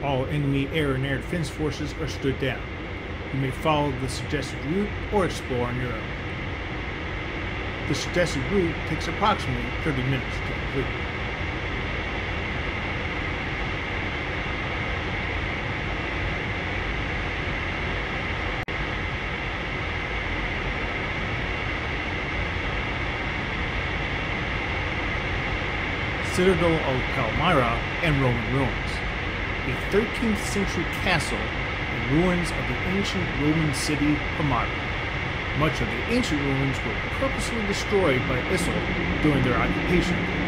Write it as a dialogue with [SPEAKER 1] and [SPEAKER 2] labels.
[SPEAKER 1] All enemy air and air defense forces are stood down. You may follow the suggested route or explore on your own. The suggested route takes approximately 30 minutes to complete. Citadel of Palmyra and Roman ruins. A 13th century castle and ruins of the ancient Roman city Palmyra. Much of the ancient ruins were purposely destroyed by ISIL during their occupation of the area.